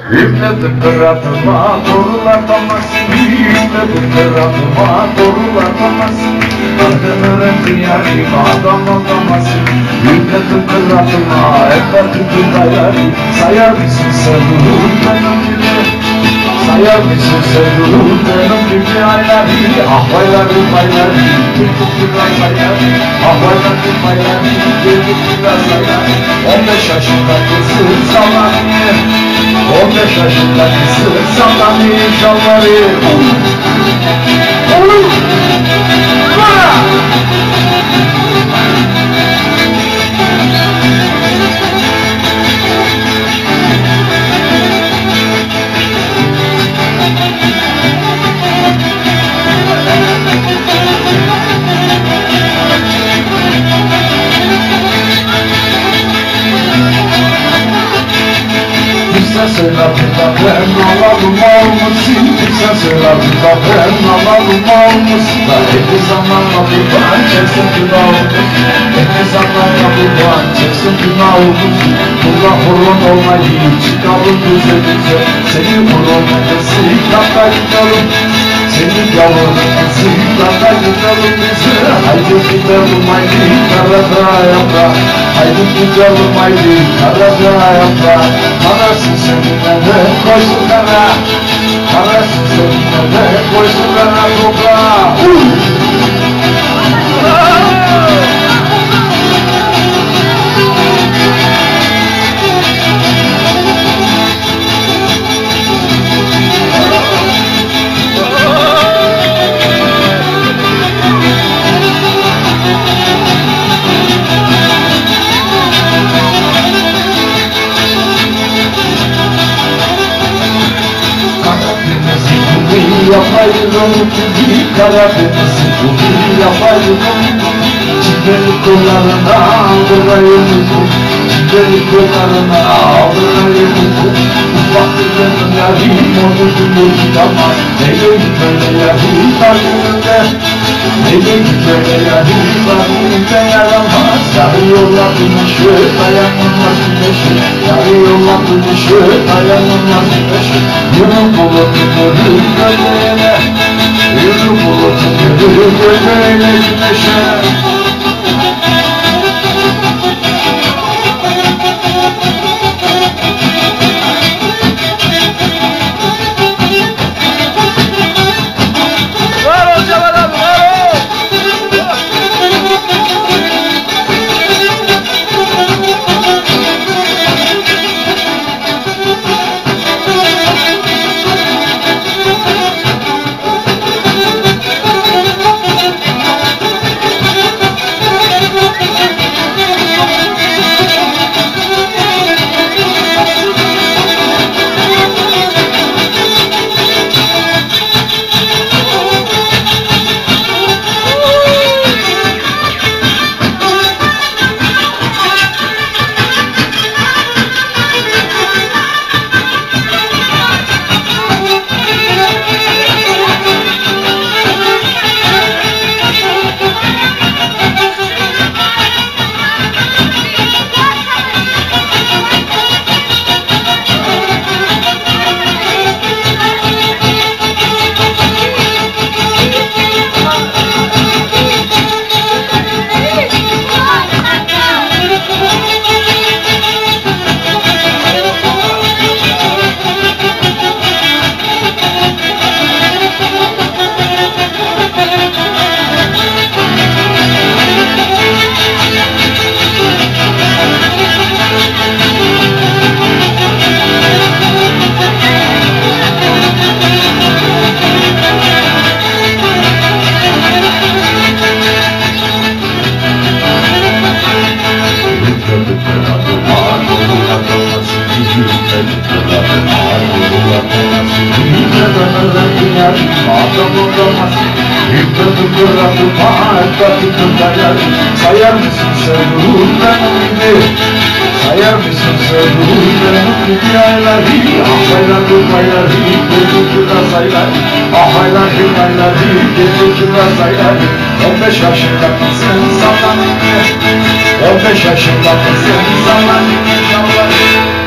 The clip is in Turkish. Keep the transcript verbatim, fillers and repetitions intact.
Yükledim kıratıma doğrulatamazsın. Yükledim kıratıma doğrulatamazsın. Kadın öğretin yarim adam olamazsın. Yükledim kıratıma hep bakıcı dayarı. Sayar mısın sevduğum benim gibi? Sayar mısın sevduğum benim gibi ayları? Ah bayları bayları Geldik biraz ayları. Ah bayları bayları Geldik biraz ayları. On beş yaşında kızı sallanıyor. On beş yaşında kızı sallanıyor şalvarı. Olur! Bana! Selatında ben alalım olmasın. Sen selatında ben alalım olmasın. Hepsi zamanla buradan çeksin günah olmasın. Hepsi zamanla buradan çeksin günah olmasın. Burada horon olmayı çıkalım düze düze. Senin horon edesi yapta gidelim. Senin yavrum edesi yapta gidelim bize. Haydi gidelim haydi karada yapra. Haydi gidelim haydi karada yapra. Parasın seninle de koysun bana. Parasın seninle de koysun bana toprağa. Yapayım gibi Karadeniz'i gibi yapayım. Çifteli kollarına aldırayım. Çifteli kollarına aldırayım. Ufak bir yanım yarim onu bulur tutamaz. Neyle gitmeli yarim kalbimde. Neyle gitmeli yarim kalbimde yaramaz. Yarı yollar güneşi dayanılmaz güneşi. Yarı yollar güneşi dayanılmaz güneşi. Yürü bulutun yürü gölgeyle. Yürü bulutun yürü gölgeyle güneşe. Sayar mısın sevduğum benim gibi? Sayar mısın sevduğum benim gibi ayları? Ah ayları ayları gece biraz ayları. Ah ayları ayları gece biraz ayları. On beş yaşında kızın sallanıyor. On beş yaşında kızın sallanıyor.